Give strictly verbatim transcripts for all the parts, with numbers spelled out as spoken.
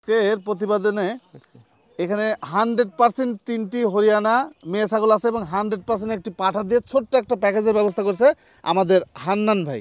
আজকের প্রতিবেদনে এখানে হান্ড্রেড পার্সেন্ট তিনটি হরিয়ানা মেয়ে ছাগল আছে এবং হান্ড্রেড পার্সেন্ট একটি পাঠা দিয়ে ছোট্ট একটা প্যাকেজের ব্যবস্থা করছে আমাদের হান্নান ভাই।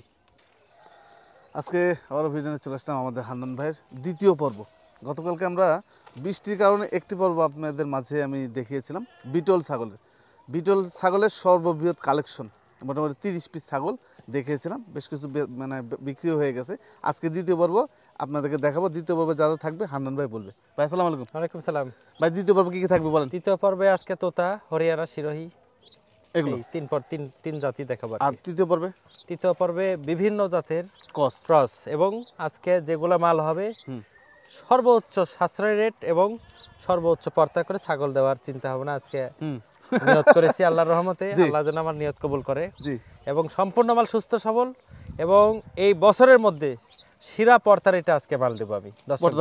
আজকে আবারও ভিডিওতে চলে আসলাম আমাদের হান্নান ভাইয়ের দ্বিতীয় পর্ব। গতকালকে আমরা বৃষ্টির কারণে একটি পর্ব আপনাদের মাঝে আমি দেখিয়েছিলাম বিটল ছাগলের বিটল ছাগলের সর্ববৃহৎ কালেকশন, মোটামুটি তিরিশ পিস ছাগল দেখিয়েছিলাম, বেশ কিছু মানে বিক্রিও হয়ে গেছে। আজকে দ্বিতীয় পর্ব আপনাদেরকে দেখাবো। দ্বিতীয় পর্বে যা যা থাকবে হান্নান ভাই বলবে। ভাই আসসালামু আলাইকুম। ওয়ালাইকুম সালাম। ভাই দ্বিতীয় পর্বে কি কি থাকবে বলেন। দ্বিতীয় পর্বে আজকে তোতা, হরিয়ানা, শিরোহি, এগুলো তিন পর তিন তিন জাতি দেখাবো। আর তৃতীয় পর্বে তৃতীয় পর্বে বিভিন্ন জাতের ক্রস ক্রস এবং আজকে যেগুলো মাল হবে সর্বোচ্চ সাশ্রয় রেট এবং সর্বোচ্চ পর্তা করে ছাগল দেওয়ার চিন্তা ভাবনা আজকে নিয়ত করেছি আল্লাহর রহমতে। আল্লাহ যেন আমার নিয়ত কবুল করে এবং সম্পূর্ণ মাল সুস্থ সবল এবং এই বছরের মধ্যে শিরা পর্তার এটা আজকে মাল দেবো আমি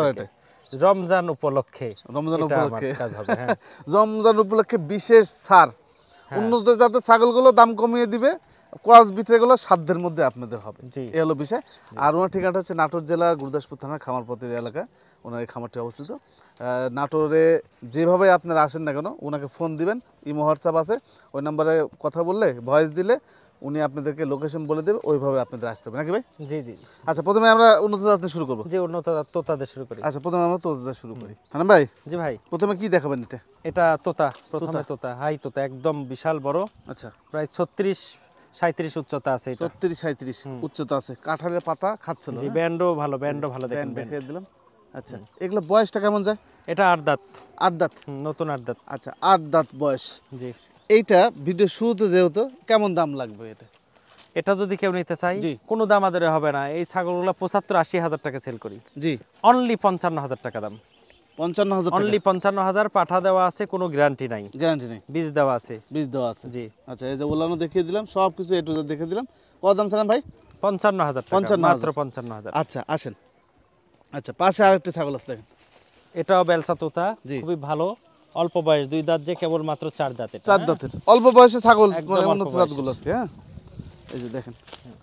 রমজান উপলক্ষে। রমজান উপলক্ষে কাজ হবে। হ্যাঁ, রমজান উপলক্ষে বিশেষ ছাড়। উন্নত জাতের ছাগলগুলো দাম কমিয়ে দিবে, ক্রস বিটগুলো সাধ্যের মধ্যে আপনাদের হবে, এই হলো বিষয়। আর ওনার ঠিকানাটা হচ্ছে নাটোর জেলা গুরুদাসপুর থানা খামারপতির এলাকা ওনার এই খামারটি অবস্থিত। নাটোরে যেভাবে আপনারা আসেন না কেন ওনাকে ফোন দিবেন, ইমো হোয়াটসঅ্যাপ আছে, ওই নাম্বারে কথা বললে ভয়েস দিলে উনি আপনাদেরকে লোকেশন বলে দেবে, ওইভাবে আপনাদের আসতে হবে নাকি ভাই? জি জি। আচ্ছা, প্রথমে আমরা উন্নত জাতে শুরু করবো। জি, উন্নত জাত তোতাতে শুরু করি। আচ্ছা, প্রথমে আমরা তোতাতে শুরু করি। হ্যাঁ ভাই। জি ভাই। প্রথমে কি দেখাবেন এটা? এটা তোতা, প্রথমে তোতা, হাই তোতা, একদম বিশাল বড়। আচ্ছা, প্রায় ছত্রিশ সাঁত্রিশ উচ্চতা আছে। এটা ছত্রিশ সাঁত্রিশ উচ্চতা আছে। কাঁঠালের পাতা খাচ্ছিল। জি, ব্যান্ডও ভালো, ব্যান্ডও ভালো দেখেন, দেখিয়ে দিলাম। আচ্ছা, এগুলো বয়সটা কেমন যায়? এটা আট দাঁত। আট দাঁত, নতুন আট দাঁত। আচ্ছা, আট দাঁত বয়স। জি। এইটা ভিডিও শুরুতে যেহেতু কেমন দাম লাগবে এটা? এটা যদি কেউ নিতে চাই কোনো দাম আদরে হবে না। এই ছাগলগুলো পঁচাত্তর আশি হাজার টাকা সেল করি। জি। অনলি পঞ্চান্ন হাজার টাকা দাম। পঞ্চান্ন হাজার অনলি পঞ্চান্ন হাজার। পাঠা দেওয়া আছে, কোনো গ্যারান্টি নাই। গ্যারান্টি নেই। বীজ দেওয়া আছে। বীজ দেওয়া আছে। জি। আচ্ছা, এই যে ওলানো দেখিয়ে দিলাম, সব কিছু এ টু জেড দেখিয়ে দিলাম। কত দাম ছিলাম ভাই? পঞ্চান্ন হাজার টাকা, মাত্র পঞ্চান্ন হাজার। আচ্ছা, আসেন। আচ্ছা, পাশে আরেকটা ছাগল আছে দেখেন। এটাও বেলসা তোতা, খুবই ভালো। অল্প বয়স, দুই দাঁত, যে কেবল মাত্র চার দাঁতের। চার দাঁতের অল্প বয়সে ছাগল, উন্নত জাতগুলো আছে। হ্যাঁ, এই যে দেখেন,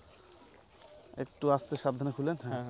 একটু আস্তে সাবধানে খুলেন। হ্যাঁ,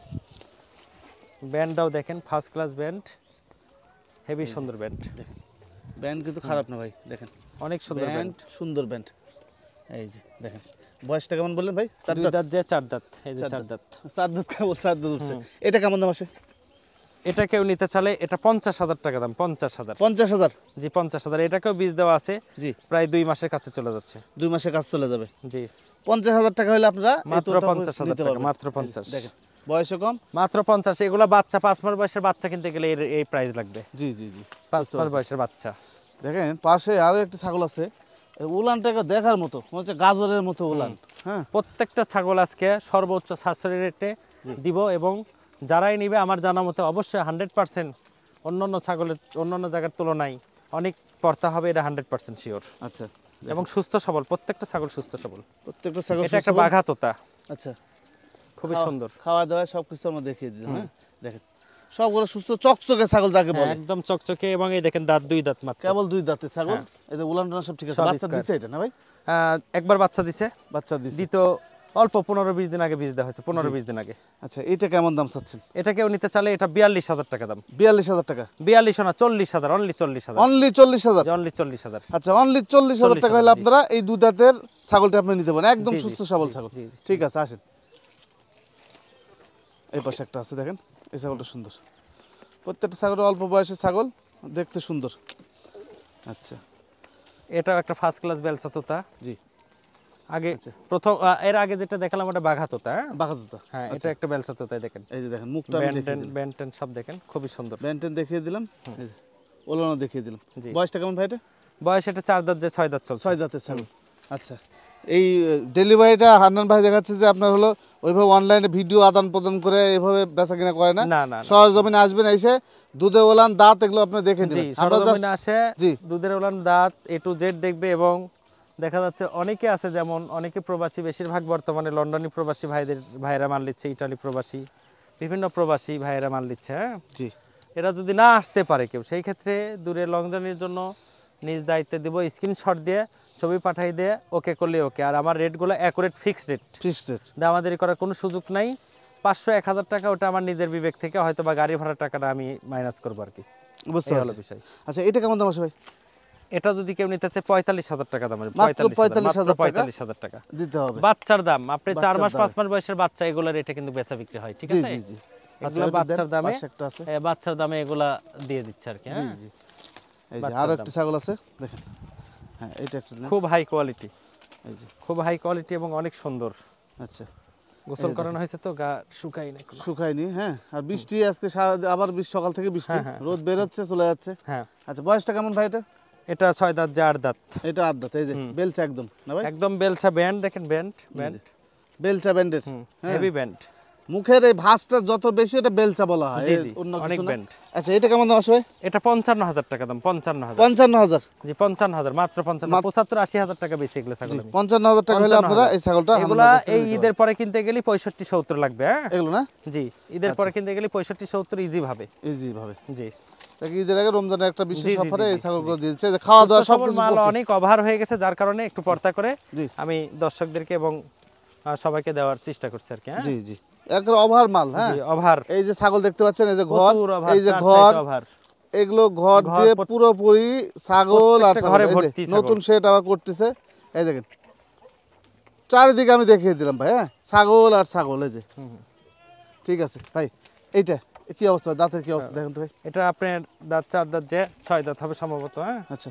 ব্যান্ডটাও দেখেন, ফার্স্ট ক্লাস ব্যান্ড, হেভি সুন্দর ব্যান্ড। দেখেন, ব্যান্ড কিন্তু খারাপ না ভাই, দেখেন অনেক সুন্দর ব্যান্ড, সুন্দর ব্যান্ড। এই যে দেখেন, বয়সটা কেমন বললেন ভাই? চার দাঁত। যে চার দাঁত, এই যে চার দাঁত। চার দাঁত কেবল, চার দাঁত উঠছে। এটা কেমন দাম আসে? এটা কেউ নিতে চালে এটা পঞ্চাশ হাজার টাকা দাম। পঞ্চাশ হাজার। পঞ্চাশ হাজার? জি, পঞ্চাশ হাজার। এটাকেও বীজ দেওয়া আছে। জি, প্রায় দুই মাসের কাছে চলে যাচ্ছে। দুই মাসের কাছে চলে যাবে। জি, পঞ্চাশ হাজার টাকা হলে আপনারা মাত্র পঞ্চাশ হাজার টাকা, মাত্র পঞ্চাশ। দেখেন, বয়সও কম, মাত্র পঞ্চাশ। এগুলো বাচ্চা, পাঁচ মাস বয়সের বাচ্চা কিনতে গেলে এই প্রাইস লাগবে। জি জি জি, পাঁচ মাস বয়সের বাচ্চা। দেখেন, পাশে আরো একটা ছাগল আছে, উলানটাকে দেখার মতো, মনে হচ্ছে গাজরের মতো উলান। হ্যাঁ, প্রত্যেকটা ছাগল আজকে সর্বোচ্চ সাশ্রয়ী রেটে দিব এবং যারাই নিবে আমার জানা মতে অবশ্যই হান্ড্রেড পার্সেন্ট অন্যান্য ছাগলের অন্যান্য জায়গার তুলনায় অনেক পর্তা হবে, এটা হান্ড্রেড পার্সেন্ট শিওর। আচ্ছা, এবং সুস্থ সবল, প্রত্যেকটা ছাগল সুস্থ সবল। প্রত্যেকটা ছাগল, এটা একটা বাঘা তোতা। আচ্ছা, খুবই সুন্দর, খাওয়া দাওয়া সবকিছু আমরা দেখিয়ে দিলাম। হ্যাঁ, দেখেন সবগুলো সুস্থ চকচকে ছাগল যাকে বলে, একদম চকচকে। এবং এই দেখেন দাঁত, দুই দাঁত মাত্র, কেবল দুই দাঁতের ছাগল। এই যে উলান সব ঠিক আছে। বাচ্চা দিছে এটা না ভাই? একবার বাচ্চা দিছে, বাচ্চা দিছে। দ্বিতীয় অল্প পনেরো বিশ দিন আগে বীজ দেওয়া হয়েছে, পনেরো বিশ দিন আগে। আচ্ছা, এটা কেমন দাম চাচ্ছেন? এটা কেউ নিতে চালে এটা বিয়াল্লিশ হাজার টাকা দাম। বিয়াল্লিশ হাজার টাকা? বিয়াল্লিশ না, চল্লিশ হাজার। অনলি চল্লিশ হাজার। অনলি চল্লিশ হাজার? অনলি চল্লিশ হাজার। আচ্ছা, অনলি চল্লিশ হাজার টাকা হলে আপনারা এই দুই দাঁতের ছাগলটা আপনি নিতে পারেন, একদম সুস্থ সবল ছাগল। ঠিক আছে, আসেন। এই পাশে একটা আছে দেখেন, এই ছাগলটা সুন্দর। প্রত্যেকটা ছাগল অল্প বয়সের ছাগল, দেখতে সুন্দর। আচ্ছা, এটাও একটা ফার্স্ট ক্লাস বেলসা তোতা। জি। আগে প্রথম এর আগে যেটা দেখালাম ওটা বাঘা তোতা। বাঘা তোতা, হ্যাঁ, এটা একটা বেলসা তোতা। দেখেন, এই যে দেখেন মুখটা, ব্যান্টেন সব দেখেন, খুবই সুন্দর। ব্যান্টেন দেখিয়ে দিলাম, ওলানো দেখিয়ে দিলাম। বয়সটা কেমন ভাই? এটা বয়স এটা চার দাঁত, যে ছয় দাঁত চলছে। ছয় দাঁতের ছাগল। আচ্ছা, এই ডেলিভারিটা হান্নান ভাই দেখাচ্ছে যে আপনার হলো ওইভাবে অনলাইনে ভিডিও আদান প্রদান করে এইভাবে বেচা কিনা করে না। না না, সরজমিনে আসবেন, এসে দুধে ওলান দাঁত এগুলো আপনি দেখে নিন। সরজমিনে আসে, জি, দুধের ওলান দাঁত এ টু জেড দেখবে। এবং দেখা যাচ্ছে অনেকে আছে, যেমন অনেকে প্রবাসী, বেশিরভাগ বর্তমানে লন্ডনী প্রবাসী ভাইদের ভাইয়েরা মাল নিচ্ছে, ইটালি প্রবাসী, বিভিন্ন প্রবাসী ভাইয়েরা মাল নিচ্ছে। হ্যাঁ, জি। এরা যদি না আসতে পারে কেউ, সেই ক্ষেত্রে দূরে লং জার্নির জন্য নিজ দায়িত্বে দিব, স্ক্রিনশট দিয়ে ছবি পাঠাই দিয়ে ওকে করলে ওকে। আর আমার রেটগুলো accurate fixed rate, fixed rate, দামাদারি করার কোনো সুযোগ নাই। পাঁচশো এক হাজার টাকা ওটা আমার নিজের বিবেক থেকে হয়তো বা গাড়ি ভাড়ার টাকাটা আমি মাইনাস করবো আর কি। বুঝতে পারছি বিষয়। আচ্ছা এটা কেমন দাম আছে ভাই? এটা যদি কেউ নিতে চায় পঁয়তাল্লিশ হাজার টাকা দাম, পঁয়তাল্লিশ হাজার পঁয়তাল্লিশ হাজার টাকা দিতে হবে। বাচ্চার দাম, আপনি চার মাস পাঁচ মাস বয়সের বাচ্চা এগুলোর এটা কিন্তু বেচা বিক্রি হয়, ঠিক আছে? জি জি। এগুলো বাচ্চার দামে, বাচ্চার দামে এগুলা দিয়ে দিচ্ছে আর কি। জি জি। এই যে আরো একটা ছাগল আছে দেখেন। হ্যাঁ এটা একটা খুব হাই কোয়ালিটি, এই যে খুব হাই কোয়ালিটি এবং অনেক সুন্দর। আচ্ছা গোসল করানো হয়েছে তো, গা শুকাই না, শুকায়নি। হ্যাঁ আর বৃষ্টি আজকে আবার সকাল থেকে বৃষ্টি, রোদ বের হচ্ছে চলে যাচ্ছে। হ্যাঁ আচ্ছা বয়সটা কেমন ভাই এটা? এটা ছয় দাঁত যে আট দাঁত। এটা আট দাঁত। এই যে বেলচা একদম না ভাই? একদম বেলচা ব্যান্ড দেখেন, ব্যান্ড ব্যান্ড বেলচা ব্যান্ডের হেভি ব্যান্ড। মুখের এই ভাঁজটা যত বেশি এটা বেলচা বলা হয়। জি জি অনেক ব্যান্ড। আচ্ছা এটা কেমন দাম আসবে? এটা পঞ্চান্ন হাজার টাকা দাম। পঞ্চান্ন হাজার পঞ্চান্ন হাজার জি পঞ্চান্ন হাজার মাত্র পঞ্চান্ন, পঁচাত্তর আশি হাজার টাকা বেশি এগুলো ছাগল। পঞ্চান্ন হাজার টাকা হলে আপনারা এই ছাগলটা এগুলা এই ঈদের পরে কিনতে গেলে পঁয়ষট্টি সত্তর লাগবে। হ্যাঁ এগুলো না? জি ঈদের পরে কিনতে গেলে পঁয়ষট্টি সত্তর ইজি ভাবে, ইজি ভাবে। জি ঈদের আগে রমজানের একটা বিশেষ অফারে এই ছাগলগুলো দিয়েছে। যে খাওয়া দাওয়া সব মাল অনেক ওভার হয়ে গেছে, যার কারণে একটু পর্দা করে আমি দর্শকদেরকে এবং সবাইকে দেওয়ার চেষ্টা করছি আর কি। জি জি একদম ওভার মাল। হ্যাঁ জি ওভার। এই যে ছাগল দেখতে পাচ্ছেন, এই যে ঘর, এই যে ঘর, এগুলো ঘর দিয়ে পুরোপুরি ছাগল আর ঘরে ভর্তি। নতুন শেড আবার করতেছে, এই দেখেন চারিদিকে আমি দেখিয়ে দিলাম ভাই। হ্যাঁ ছাগল আর ছাগল এই যে। ঠিক আছে ভাই এইটা কি অবস্থা, দাঁতের কি অবস্থা দেখেন তো ভাই? এটা আপনার দাঁত চার দাঁত যে ছয় দাঁত হবে সম্ভবত। হ্যাঁ আচ্ছা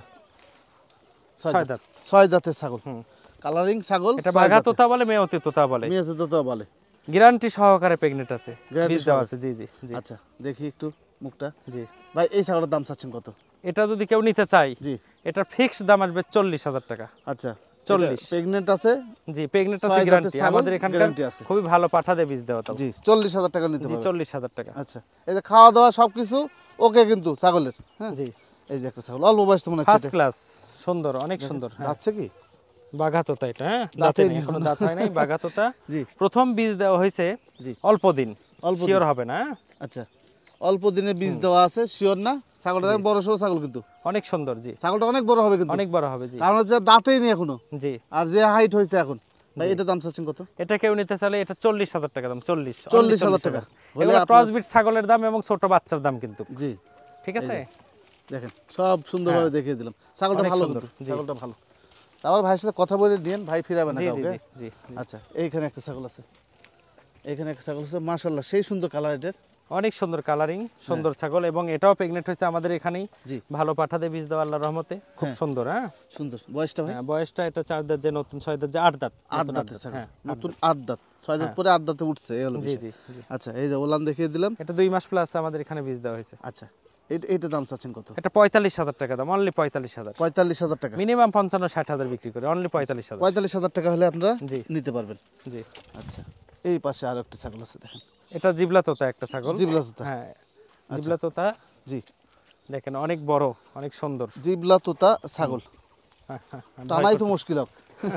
ছয় দাঁত, ছয় দাঁতের ছাগল, কালারিং ছাগল। এটা বাঘা তোতা বলে, মেয়তি তোতা বলে, মেয়তি তোতা বলে। গ্যারান্টি সহকারে প্রেগন্যান্ট আছে, বীজ দেওয়া আছে। জি জি জি। আচ্ছা দেখি একটু মুখটা। জি ভাই এই ছাগলের দাম চাচ্ছেন কত? এটা যদি কেউ নিতে চায়, জি এটা ফিক্স দাম আসবে চল্লিশ হাজার টাকা। আচ্ছা চল্লিশ। প্রেগন্যান্ট আছে? জি প্রেগন্যান্ট আছে, গ্যারান্টি আমাদের এখানকার খুবই ভালো পাঠা দিয়ে বীজ দেওয়া। জি চল্লিশ হাজার টাকা নিতে পারবে। জি চল্লিশ হাজার টাকা। আচ্ছা এই যে খাওয়া দাওয়া সবকিছু ওকে কিন্তু ছাগলের? হ্যাঁ জি। এই যে একটা ছাগল অল্প বয়স তো মনে হচ্ছে, ফার্স্ট ক্লাস, সুন্দর, অনেক সুন্দর। দাঁতছে কি? বাঘা তোতা এটা। হ্যাঁ দাঁতে নেই এখনো, দাঁত হয় নাই, বাঘা তোতা। জি প্রথম বীজ দেওয়া হয়েছে অল্প দিন, শিওর হবে না। আচ্ছা অল্প দিনে বীজ দেওয়া আছে, শিওর না? ছাগলটা দেখেন বড় সরো ছাগল কিন্তু অনেক সুন্দর। জি ছাগলটা অনেক বড় হবে কিন্তু, অনেক বড় হবে। জি কারণ হচ্ছে দাঁতেই নেই এখনো। জি আর যে হাইট হয়েছে এখন। ভাই এটা দাম চাচ্ছেন কত? এটা কেউ নিতে চাইলে এটা চল্লিশ হাজার টাকা দাম। চল্লিশ চল্লিশ হাজার টাকা এগুলো ক্রসবিট ছাগলের দাম এবং ছোট বাচ্চার দাম কিন্তু। জি ঠিক আছে দেখেন সব সুন্দরভাবে দেখিয়ে দিলাম। ছাগলটা ভালো কিন্তু, ছাগলটা ভালো। তারপর ভাইয়ের সাথে কথা বলে দিয়েন, ভাই ফিরাবে না কাউকে। জি আচ্ছা এইখানে একটা ছাগল আছে, এখানে একটা ছাগল আছে মাশাআল্লাহ সেই সুন্দর কালার, এটার অনেক সুন্দর কালারিং, সুন্দর ছাগল এবং এটাও প্রেগন্যান্ট হয়েছে আমাদের এখানেই। জি ভালো পাঠা দিয়ে বীজ দেওয়া আল্লাহর রহমতে, খুব সুন্দর। হ্যাঁ সুন্দর। বয়সটা ভাই? হ্যাঁ বয়সটা এটা চার দাঁত যে নতুন, ছয় দাঁত যে আট দাঁত। আট দাঁতের ছাগল, নতুন আট দাঁত, ছয় দাঁত পরে আট দাঁতে উঠছে এই হলো। জি জি। আচ্ছা এই যে ওলান দেখিয়ে দিলাম, এটা দুই মাস প্লাস আমাদের এখানে বীজ দেওয়া হয়েছে। আচ্ছা এটা দাম চাচ্ছেন কত? এটা পঁয়তাল্লিশ হাজার টাকা দাম, অনলি পঁয়তাল্লিশ হাজার। পঁয়তাল্লিশ হাজার টাকা মিনিমাম পঞ্চান্ন ষাট হাজার বিক্রি করে, অনলি পঁয়তাল্লিশ হাজার। পঁয়তাল্লিশ হাজার টাকা হলে আপনারা নিতে পারবেন। জি আচ্ছা এই পাশে আরো একটা ছাগল আছে দেখেন, এটা জিবলা তোতা একটা ছাগল। জিবলা তোতা? হ্যাঁ জিবলা তোতা। জি দেখেন অনেক বড়, অনেক সুন্দর জিবলা তোতা ছাগল। টানাই তো মুশকিল হোক।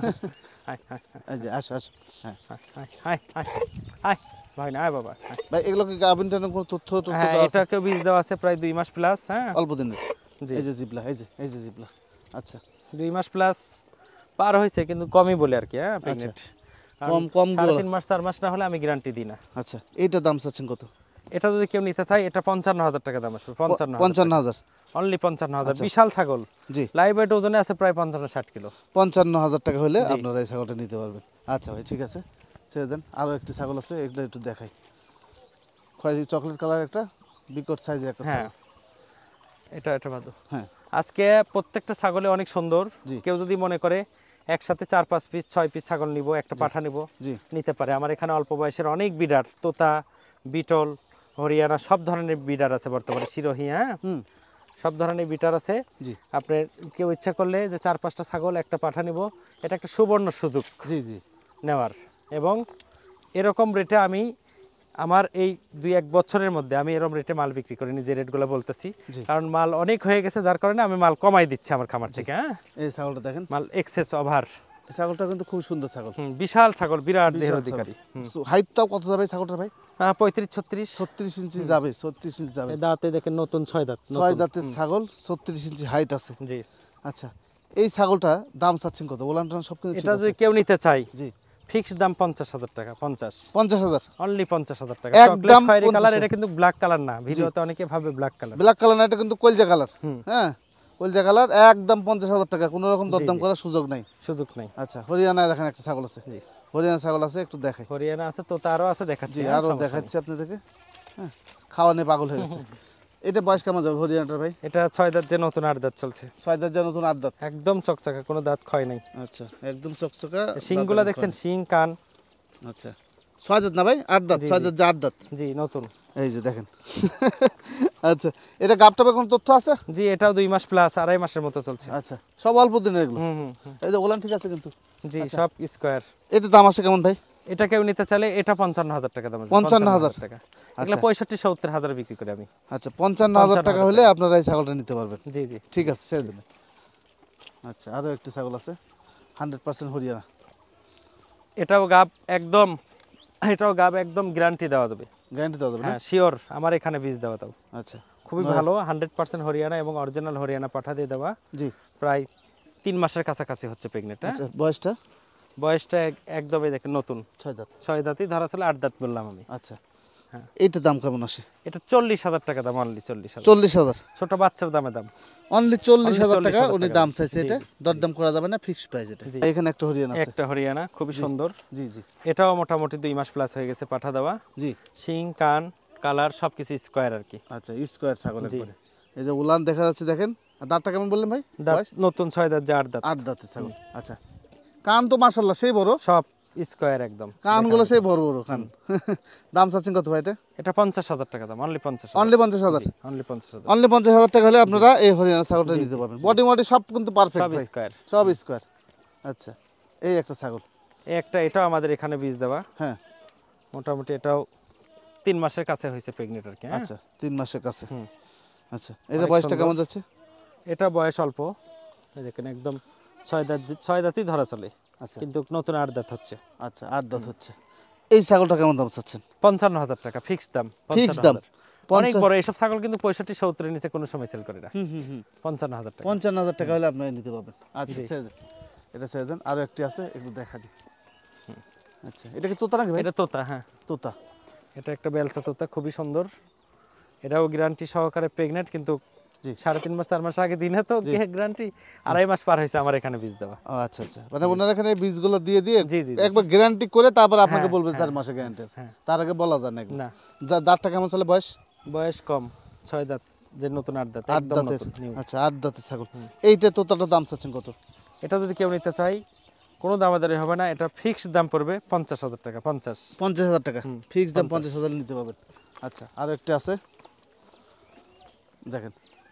এই যে আস আস। হ্যাঁ হাই হাই হাই ভাই না বাবা। ভাই এগুলো কি গাভিন টানের কোনো তথ্য তথ্য হ্যাঁ এটাকে বীজ দেওয়া আছে প্রায় দুই মাস প্লাস। হ্যাঁ অল্প দিনের। জি এই যে জিবলা, এই যে এই যে জিবলা। আচ্ছা দুই মাস প্লাস পার হয়েছে কিন্তু কমই বলে আর কি। হ্যাঁ প্রেগন্যান্ট কম কম সাড়ে তিন মাস চার মাস না হলে আমি গ্যারান্টি দিই না। আচ্ছা এইটা দাম চাচ্ছেন কত? এটা যদি কেউ নিতে চায় এটা পঞ্চান্ন হাজার টাকা দাম আসবে। পঞ্চান্ন পঞ্চান্ন হাজার অনলি পঞ্চান্ন হাজার। বিশাল ছাগল। জি লাইভ ওয়েট ওজনে আছে প্রায় পঞ্চান্ন ষাট কিলো। পঞ্চান্ন হাজার টাকা হলে আপনারা এই ছাগলটা নিতে পারবেন। আচ্ছা ভাই ঠিক আছে ছেড়ে দেন। আরও একটি ছাগল আছে, এগুলো একটু দেখাই। খয়েরি চকলেট কালার একটা বিকট সাইজের একটা ছাগল। এটা এটা ভালো। হ্যাঁ আজকে প্রত্যেকটা ছাগলে অনেক সুন্দর। কেউ যদি মনে করে একসাথে চার পাঁচ পিস ছয় পিস ছাগল নিব, একটা পাঠা নিব, নিতে পারে। আমার এখানে অল্প বয়সের অনেক বিডার, তোতা, বিটল, হরিয়ানা সব ধরনের বিডার আছে বর্তমানে। শিরোহি হ্যাঁ সব ধরনের বিটার আছে। আপনার কেউ ইচ্ছা করলে যে চার পাঁচটা ছাগল একটা পাঠা নিব, এটা একটা সুবর্ণ সুযোগ জি জি নেওয়ার। এবং এরকম রেটে আমি আমার এই দুই এক বছরের মধ্যে আমি এরকম রেটে মাল বিক্রি করিনি যে রেটগুলো বলতেছি, কারণ মাল অনেক হয়ে গেছে, যার কারণে আমি মাল কমাই দিচ্ছি আমার খামার থেকে। হ্যাঁ এই ছাগলটা দেখেন, মাল এক্সেস ওভার। ছাগলটা কিন্তু খুব সুন্দর ছাগল, বিশাল ছাগল, বিরাট দেহের অধিকারী। হাইটটাও কত যাবে ছাগলটার ভাই? পঁয়ত্রিশ ছত্রিশ ছত্রিশ ইঞ্চি যাবে, ছত্রিশ ইঞ্চি যাবে। দাঁতে দেখেন নতুন ছয় দাঁত, ছয় দাঁতের ছাগল, ছত্রিশ ইঞ্চি হাইট আছে। জি আচ্ছা এই ছাগলটা দাম চাচ্ছেন কত? ওলান টান সব কিছু এটা যদি কেউ নিতে চাই জি ফিক্সড দাম পঞ্চাশ হাজার টাকা। পঞ্চাশ পঞ্চাশ হাজার অনলি পঞ্চাশ হাজার টাকা। চকলেট খয়েরি কালার, এটা কিন্তু ব্ল্যাক কালার না, ভিডিওতে অনেকে ভাবে ব্ল্যাক কালার। ব্ল্যাক কালার না, এটা কিন্তু কলজা কালার। হ্যাঁ কলজা কালার, একদম পঞ্চাশ হাজার টাকা, কোনো রকম দরদাম করার সুযোগ নাই। সুযোগ নাই। আচ্ছা হরিয়ানায় দেখেন একটা ছাগল আছে। জি হরিয়ানা ছাগল আছে, একটু দেখাই। হরিয়ানা আছে তো, তারও আছে, দেখাচ্ছি। আরো দেখাচ্ছি আপনাদেরকে। হ্যাঁ খাওয়া নিয়ে পাগল হয়ে গেছে। এটা বয়স কেমন যাবে হরিয়ানাটার ভাই? এটা ছয় দাঁত, যে নতুন আট দাঁত চলছে। ছয় দাঁত যে নতুন আট দাঁত, একদম চকচকা, কোনো দাঁত ক্ষয় নাই। আচ্ছা একদম চকচকা। শিংগুলা দেখছেন, শিং কান। আচ্ছা ছয় দাঁত না ভাই, আট দাঁত। ছয় দাঁত যে আট দাঁত। জি নতুন, এই যে দেখেন। আচ্ছা এটা গাবটাবে কোনো তথ্য আছে? জি এটাও দুই মাস প্লাস, আড়াই মাসের মতো চলছে। আচ্ছা সব অল্প দিনের এগুলো। হুম হুম। এই যে ওলান ঠিক আছে কিন্তু। জি সব স্কয়ার। এটা দাম আছে কেমন ভাই? এটা কেউ নিতে চাইলে এটা পঞ্চান্ন হাজার টাকা দাম। পঞ্চান্ন হাজার টাকা। এগুলো পঁয়ষট্টি সত্তর হাজার বিক্রি করি আমি। আচ্ছা পঞ্চান্ন হাজার টাকা হলে আপনারা এই ছাগলটা নিতে পারবেন। জি জি ঠিক আছে ছেড়ে দেবেন। আচ্ছা আরো একটা ছাগল আছে হান্ড্রেড পার্সেন্ট হরিয়ানা। এটাও গাব একদম, এটাও গাব একদম গ্যারান্টি দেওয়া যাবে। গ্যারান্টি দেওয়া যাবে? হ্যাঁ শিওর, আমার এখানে বীজ দেওয়া দাও। আচ্ছা খুবই ভালো, হান্ড্রেড পার্সেন্ট হরিয়ানা এবং অরিজিনাল হরিয়ানা পাঠা দিয়ে দেওয়া। জি প্রায় তিন মাসের কাছাকাছি হচ্ছে প্রেগনেন্ট। আচ্ছা বয়সটা? বয়সটা একদমই দেখেন নতুন, ছয় দাঁত। ছয় দাঁতই ধরা ছিল, আট দাঁত বললাম আমি। আচ্ছা হ্যাঁ এইটার দাম কেমন আসে? এটা চল্লিশ হাজার টাকা দাম, অনলি চল্লিশ হাজার। চল্লিশ হাজার ছোট বাচ্চার দামে দাম, অনলি চল্লিশ হাজার টাকা উনি দাম চাইছে। এটা দরদাম করা যাবে না, ফিক্সড প্রাইস এটা। এখানে একটা হরিয়ানা আছে, একটা হরিয়ানা খুবই সুন্দর। জি জি এটাও মোটামুটি দুই মাস প্লাস হয়ে গেছে পাঠা দেওয়া। জি শিং কান কালার সবকিছু স্কয়ার আর কি। আচ্ছা স্কয়ার ছাগল একবারে। এই যে উলান দেখা যাচ্ছে দেখেন। আর দাঁতটা কেমন বললেন ভাই? দাঁত নতুন, ছয় দাঁত যে আট দাঁত। আট দাঁতের ছাগল। আচ্ছা কান তো মাশাআল্লাহ সেই বড়, সব স্কয়ার একদম, কানগুলো সেই বড় বড় কান। দাম চাচ্ছেন কত ভাই এটা? এটা পঞ্চাশ হাজার টাকা দাম, অনলি পঞ্চাশ। অনলি পঞ্চাশ হাজার। অনলি পঞ্চাশ হাজার। অনলি পঞ্চাশ হাজার টাকা হলে আপনারা এই হরিয়ানা ছাগলটা নিতে পারবেন। বডি মডি সব কিন্তু পারফেক্ট সব ভাই, স্কয়ার, সব স্কয়ার। আচ্ছা এই একটা ছাগল, এই একটা, এটাও আমাদের এখানে বীজ দেওয়া। হ্যাঁ মোটামুটি এটাও তিন মাসের কাছে হয়েছে প্রেগনেন্ট আর কি। আচ্ছা তিন মাসের কাছে। আচ্ছা এই যে বয়সটা কেমন যাচ্ছে? এটা বয়স অল্প, এই দেখেন একদম ছয় দাঁত, ছয় দাঁতই ধরা চলে। আচ্ছা কিন্তু নতুন আট দাঁত হচ্ছে। আচ্ছা আট দাঁত হচ্ছে। এই ছাগলটা কেমন দাম চাচ্ছেন? পঞ্চান্ন হাজার টাকা ফিক্সড দাম। ফিক্সড দাম অনেক বড়, এইসব ছাগল কিন্তু পঁয়ষট্টি সত্তরের নিচে কোনো সময় সেল করে না। হুম হুম হুম পঞ্চান্ন হাজার টাকা। পঞ্চান্ন হাজার টাকা হলে আপনারা নিতে পারবেন। আচ্ছা ছেড়ে দেন, এটা ছেড়ে দেন। আরো একটি আছে, একটু দেখা দিই। আচ্ছা এটা কি তোতা নাকি ভাই? এটা তোতা। হ্যাঁ তোতা। এটা একটা বেলসা তোতা, খুবই সুন্দর। এটাও গ্যারান্টি সহকারে প্রেগনেন্ট, কিন্তু সাড়ে তিন মাস চার মাস আগে দিনে তো গ্যারান্টি, আড়াই মাস পার হয়েছে আমার এখানে বীজ দেওয়া। আচ্ছা আচ্ছা মানে ওনার এখানে বীজগুলো দিয়ে দিয়ে একবার গ্যারান্টি করে তারপর আপনাকে বলবে চার মাসে গ্যারান্টি আছে, তার আগে বলা যায় না। দাঁতটা কেমন চলে? বয়স? বয়স কম, ছয় দাঁত যে নতুন আট দাঁত। আট দাঁতের। আচ্ছা আট দাঁতের ছাগল। এইটা তোতাটার দাম চাচ্ছেন কত? এটা যদি কেউ নিতে চাই কোনো দামাদারি হবে না, এটা ফিক্সড দাম পড়বে পঞ্চাশ হাজার টাকা। পঞ্চাশ পঞ্চাশ হাজার টাকা ফিক্সড দাম, পঞ্চাশ হাজার নিতে পারবেন। আচ্ছা আর একটা আছে দেখেন,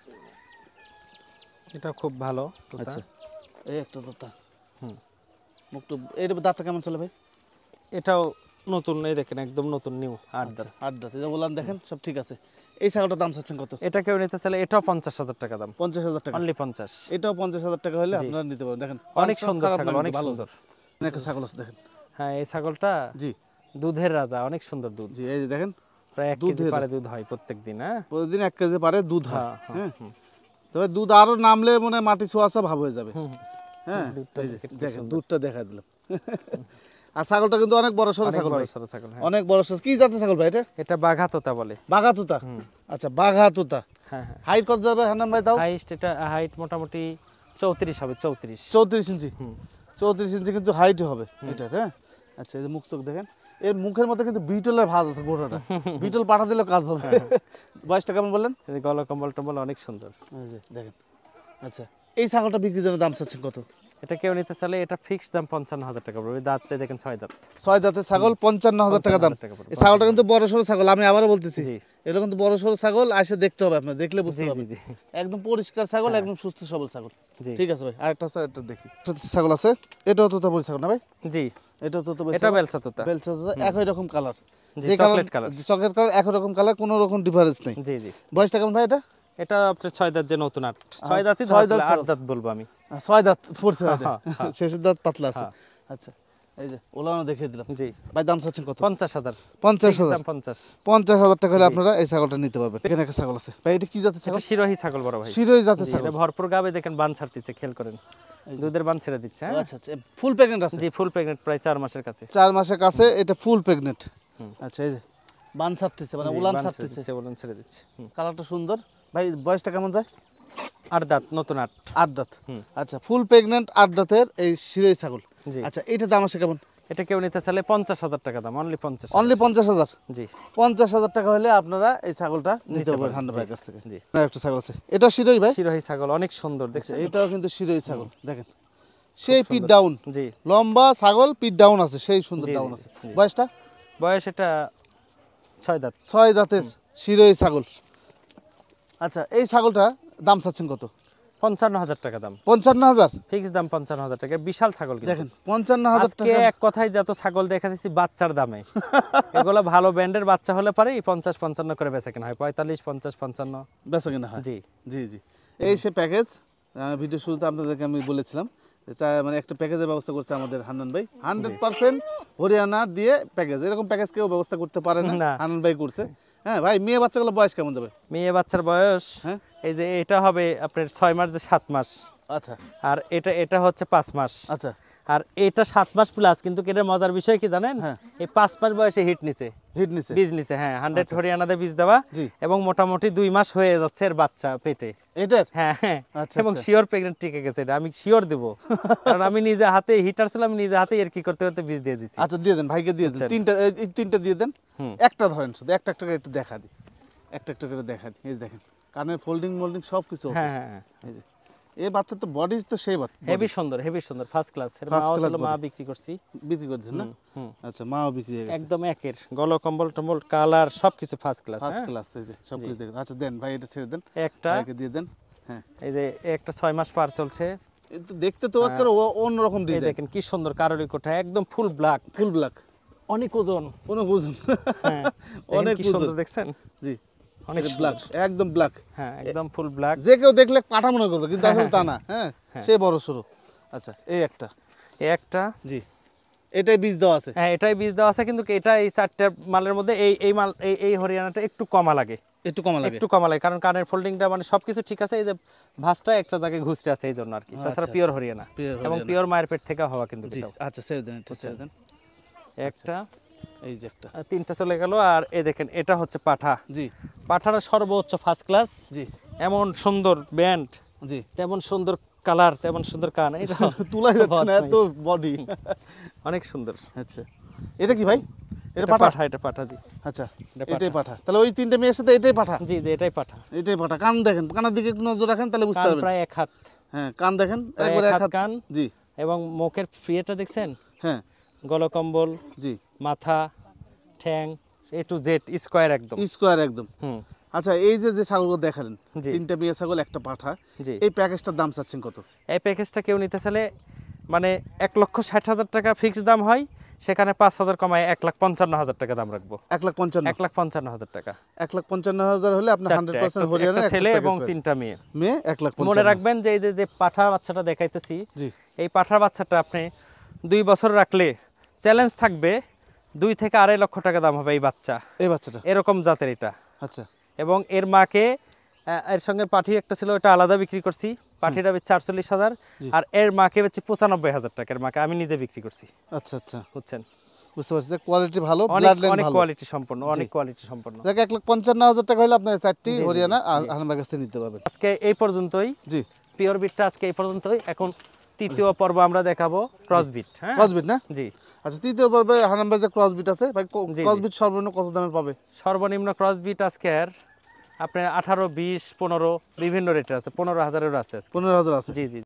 এটা খুব ভালো। আচ্ছা এই একটা তোতা। হুম মুক্ত। এর দাঁতটা কেমন চলে ভাই? এটাও নতুন, এই দেখেন একদম নতুন নিউ আট দাঁত। আট দাঁত এটা বললাম দেখেন, সব ঠিক আছে। এই ছাগলটার দাম চাচ্ছেন কত? এটা কেউ নিতে চাইলে এটাও পঞ্চাশ হাজার টাকা দাম। পঞ্চাশ হাজার টাকা অনলি পঞ্চাশ। এটাও পঞ্চাশ হাজার টাকা হলে আপনারা নিতে পারবেন। দেখেন অনেক সুন্দর ছাগল, অনেক সুন্দর। একটা ছাগল আছে দেখেন। হ্যাঁ এই ছাগলটা জি দুধের রাজা, অনেক সুন্দর দুধ। জি এই যে দেখেন প্রায় এক কেজি পারে দুধ হয় প্রত্যেক দিন। হ্যাঁ প্রতিদিন এক কেজি পারে দুধ হয়। হ্যাঁ তবে দুধ আরো নামলে মনে মাটি ছোঁয়াছা ভাব হয়ে যাবে। হ্যাঁ দেখেন দুধটা দেখা দিলাম। আর ছাগলটা কিন্তু অনেক বড় সরো ছাগল ভাই, অনেক বড় সরো। কি জাতের ছাগল ভাই এটা? এটা বাঘা তোতা বলে। বাঘা তোতা। আচ্ছা বাঘা তোতা। হ্যাঁ হ্যাঁ। হাইট কত যাবে হান্নান ভাই তাও? হাইট এটা হাইট মোটামুটি চৌত্রিশ হবে। চৌত্রিশ চৌত্রিশ ইঞ্চি। চৌত্রিশ ইঞ্চি কিন্তু হাইট হবে এটা। হ্যাঁ আচ্ছা এই যে মুখ চোখ দেখেন, এর মুখের মধ্যে কিন্তু বিটলের ভাঁজ আছে গোটাটা। বিটল পাঠা দিলে কাজ হবে। বয়সটা কেমন বললেন? গলা কম্বল টম্বল অনেক সুন্দর। এই যে দেখেন। আচ্ছা এই ছাগলটা বিক্রির জন্য দাম চাচ্ছেন কত? এটা কেউ নিতে চাইলে এটা ফিক্সড দাম পঞ্চান্ন হাজার টাকা পড়বে। দাঁতটা দেখেন ছয় দাঁত। ছয় দাঁতের ছাগল পঞ্চান্ন হাজার টাকা দাম। এই ছাগলটা কিন্তু বড় সরো ছাগল, আমি আবারও বলতেছি এটা কিন্তু বড় সরো ছাগল। আসে দেখতে হবে, আপনার দেখলে বুঝতে পারবেন। একদম পরিষ্কার ছাগল, একদম সুস্থ সবল ছাগল। ঠিক আছে ভাই আরেকটা আছে, এটা দেখি। ছাগল আছে, এটাও তোতাপুরি ছাগল না ভাই? জি এটাও তোতাপুরি। এটা বেলসা তোতা। বেলসা তোতা একই রকম কালার, যে চকলেট কালার। চকলেট কালার একই রকম কালার, কোনো রকম ডিফারেন্স নেই। জি জি। বয়সটা কেমন ভাই এটা? এটা আপনার ছয় দাঁত যে নতুন আট, ছয় দাঁতই ছয় দাঁত, আট দাঁত বলবো আমি। ছয় দাঁত পড়ছে, শেষের দাঁত পাতলা আছে। আচ্ছা এই যে ওলানো দেখিয়ে দিলাম। জি ভাই দাম চাচ্ছেন কত? পঞ্চাশ হাজার। পঞ্চাশ হাজার। পঞ্চাশ পঞ্চাশ হাজার টাকা হলে আপনারা এই ছাগলটা নিতে পারবেন। এখানে একটা ছাগল আছে ভাই, এটা কি জাতের ছাগল? এটা শিরোহী ছাগল বড় ভাই। শিরোহী জাতের ছাগল। এটা ভরপুর গাবে দেখেন বান ছাড়তেছে, খেয়াল করেন দুধের বান ছেড়ে দিচ্ছে। হ্যাঁ আচ্ছা আচ্ছা, ফুল প্রেগন্যান্ট আছে? জি ফুল প্রেগন্যান্ট, প্রায় চার মাসের কাছে। চার মাসের কাছে এটা ফুল প্রেগন্যান্ট। আচ্ছা এই যে বান ছাড়তেছে, মানে উলান ছাড়তেছে, উলান ছেড়ে দিচ্ছে। কালারটা সুন্দর ভাই। বয়সটা কেমন যায়? আট দাঁত, নতুন আট আট দাঁত। আচ্ছা ফুল প্রেগন্যান্ট আট দাঁতের এই শিরোহী ছাগল। আচ্ছা এটা দাম আছে কেমন? এটা কেউ নিতে চাইলে পঞ্চাশ হাজার টাকা দাম, অনলি পঞ্চাশ। অনলি পঞ্চাশ হাজার? জি পঞ্চাশ হাজার টাকা হলে আপনারা এই ছাগলটা নিতে পারবেন হান্নান ভাইয়ের কাছ থেকে। জি একটা ছাগল আছে, এটা শিরোহী ভাই? শিরোহী ছাগল অনেক সুন্দর দেখছেন। এটাও কিন্তু শিরোহী ছাগল, দেখেন সেই পিট ডাউন। জি লম্বা ছাগল, পিট ডাউন আছে, সেই সুন্দর ডাউন আছে। বয়সটা? বয়স এটা ছয় দাঁত। ছয় দাঁতের শিরোহী ছাগল। আচ্ছা এই ছাগলটা দাম চাচ্ছেন কত? পঞ্চান্ন হাজার টাকা দাম। পঞ্চান্ন হাজার ফিক্স দাম পঞ্চান্ন হাজার টাকা। বিশাল ছাগল দেখেন, পঞ্চান্ন হাজার টাকা। এক কথায় যত ছাগল দেখা দিচ্ছি বাচ্চার দামে, এগুলো ভালো ব্র্যান্ডের বাচ্চা হলে পারে পঞ্চাশ পঞ্চান্ন করে বেচা কেনা হয়, পঁয়তাল্লিশ পঞ্চাশ পঞ্চান্ন বেচা কেনা হয়। জি জি জি এই সে প্যাকেজ ভিডিও শুরুতে আপনাদেরকে আমি বলেছিলাম, মানে একটা প্যাকেজের ব্যবস্থা করছে আমাদের হান্নান ভাই। হান্ড্রেড পার্সেন্ট হরিয়ানা দিয়ে প্যাকেজ, এরকম প্যাকেজ কেউ ব্যবস্থা করতে পারে না, হান্নান ভাই করছে। হ্যাঁ ভাই, মেয়ে বাচ্চাগুলো বয়স কেমন যাবে? মেয়ে বাচ্চার বয়স হ্যাঁ এই যে এটা হবে আপনার ছয় মাস, যে সাত মাস। আচ্ছা আর এটা এটা হচ্ছে পাঁচ মাস। আচ্ছা আর এটা সাত মাস প্লাস, কিন্তু এটা মজার বিষয় কি জানেন? এই পাঁচ মাস বয়সে হিট নিছে, হিট নিছে, বীজ নিছে। হ্যাঁ হান্ড্রেড হরিয়ানাতে বীজ দেওয়া, এবং মোটামুটি দুই মাস হয়ে যাচ্ছে এর বাচ্চা পেটে এটার। হ্যাঁ হ্যাঁ, এবং শিওর প্রেগনেন্ট টিকে গেছে, এটা আমি শিওর দেবো, কারণ আমি নিজে হাতে হিটার ছিলাম, নিজে হাতে এর কি করতে করতে বীজ দিয়ে দিছি। আচ্ছা দিয়ে দেন ভাইকে, দিয়ে দেন তিনটা, এই তিনটা দিয়ে দেন। একটা ধরেন শুধু, একটা একটা করে একটু দেখা দিই, একটা একটা করে দেখা দিই। এই দেখেন কানের ফোল্ডিং মোল্ডিং সব কিছু। হ্যাঁ হ্যাঁ, এই যে এই বাচ্চা তো বডি তো সেই বাচ্চা, হেভি সুন্দর, হেভি সুন্দর, ফার্স্ট ক্লাস। এর মা আসলে মা বিক্রি করছি, বিক্রি করছেন না? আচ্ছা মাও বিক্রি হয়ে গেছে একদম একের, গলা কম্বল টম্বল কালার সবকিছু ফার্স্ট ক্লাস। ফার্স্ট ক্লাস এই যে সব কিছু দেখেন। আচ্ছা দেন ভাই, এটা ছেড়ে দেন, একটা ভাইকে দিয়ে দেন। হ্যাঁ এই যে একটা ছয় মাস পার চলছে, এটা দেখতে তো একটা অন্য রকম ডিজাইন। দেখেন কি সুন্দর কারোরি কোঠা, একদম ফুল ব্ল্যাক, ফুল ব্ল্যাক, অনেক ওজন, অনেক ওজন। হ্যাঁ অনেক সুন্দর দেখছেন। জি অনেক ব্ল্যাক, একদম ব্ল্যাক। হ্যাঁ একদম ফুল ব্ল্যাক, যে কেউ দেখলে পাঠা মনে করবে, কিন্তু আসলে তা না। হ্যাঁ সে বড় সরু। আচ্ছা এই একটা, এই একটা। জি এটাই বীজ দেওয়া আছে? হ্যাঁ এটাই বীজ দেওয়া আছে, কিন্তু এটা এই চারটা মালের মধ্যে এই এই মাল এই এই হরিয়ানাটা একটু কমা লাগে, একটু কমা লাগে, একটু কমা লাগে, কারণ কানের ফোল্ডিংটা মানে সবকিছু ঠিক আছে, এই যে ভাঁজটা একটা জায়গায় ঘুরতে আছে এই জন্য আর কি। তাছাড়া পিওর হরিয়ানা এবং পিওর মায়ের পেট থেকে হওয়া কিন্তু। আচ্ছা ছেড়ে দেন, এটা ছেড়ে দেন। একটা, এই যে একটা, তিনটা চলে গেল। আর এই দেখেন এটা হচ্ছে পাঠা। জি পাঠাটা সর্বোচ্চ ফার্স্ট ক্লাস। জি এমন সুন্দর ব্যান্ড, জি তেমন সুন্দর কালার, তেমন সুন্দর কান, এটা তুলাই যাচ্ছে না, এত বডি অনেক সুন্দর। আচ্ছা এটা কি ভাই? এটা পাঠা, এটা পাঠা। জি আচ্ছা এটাই পাঠা, তাহলে ওই তিনটে মেয়ের সাথে এটাই পাঠা? জি জি এটাই পাঠা, এটাই পাঠা। কান দেখেন, কানের দিকে একটু নজর রাখেন, তাহলে বুঝতে পারবেন। প্রায় এক হাত। হ্যাঁ কান দেখেন, একবারে এক হাত কান। জি এবং মুখের ফ্রিটা দেখছেন? হ্যাঁ গলা কম্বল, জি মাথা ঠ্যাং এ টু জেড স্কয়ার, একদম স্কয়ার একদম। হুম আচ্ছা এই যে যে ছাগলগুলো দেখালেন, তিনটা মেয়ে ছাগল একটা পাঠা, এই প্যাকেজটার দাম চাচ্ছেন কত? এই প্যাকেজটা কেউ নিতে চাইলে মানে এক লক্ষ ষাট হাজার টাকা ফিক্সড দাম হয়, সেখানে পাঁচ হাজার কমায় এক লাখ পঞ্চান্ন হাজার টাকা দাম রাখবো। এক লাখ পঞ্চান্ন, এক লাখ পঞ্চান্ন হাজার টাকা। এক লাখ পঞ্চান্ন হাজার হলে আপনার হান্ড্রেড পার্সেন্ট হরিয়ানা, ছেলে এবং তিনটা মেয়ে। মেয়ে এক লাখ পঞ্চান্ন। মনে রাখবেন যে এই যে যে পাঠা বাচ্চাটা দেখাইতেছি, এই পাঠার বাচ্চাটা আপনি দুই বছর রাখলে চ্যালেঞ্জ থাকবে দুই থেকে আড়াই লক্ষ টাকা দাম হবে এই বাচ্চা, এই বাচ্চাটা এরকম জাতের এটা। আচ্ছা এবং এর মাকে, এর সঙ্গে পাঠি একটা ছিল, এটা আলাদা বিক্রি করছি, পাঠিটা বেচছে আটচল্লিশ হাজার, আর এর মাকে বেচছে পঁচানব্বই হাজার টাকা। এর মাকে আমি নিজে বিক্রি করছি। আচ্ছা আচ্ছা বুঝছেন, বুঝতে পারছি যে কোয়ালিটি ভালো, ব্লাড লাইন ভালো, অনেক কোয়ালিটি সম্পন্ন, অনেক কোয়ালিটি সম্পন্ন। দেখ এক লাখ পঞ্চান্ন হাজার টাকা হলে আপনি চারটি হরিয়ানা হান্নান কাছ থেকে নিতে পারবেন। আজকে এই পর্যন্তই। জি পিওর বিটটা আজকে এই পর্যন্তই। এখন তৃতীয় পর্ব আমরা দেখাবো ক্রস বিট। হ্যাঁ ক্রস বিট না? জি আচ্ছা তৃতীয় পর্বে হান্নান ভাই যে ক্রস বিট আছে ভাই, ক্রস বিট সর্বনিম্ন কত দামে পাবে? সর্বনিম্ন ক্রস বিট আজকে আর আপনার আঠারো বিশ পনেরো বিভিন্ন রেটের আছে, পনেরো হাজারেরও আছে। পনেরো হাজার আছে? জি জি।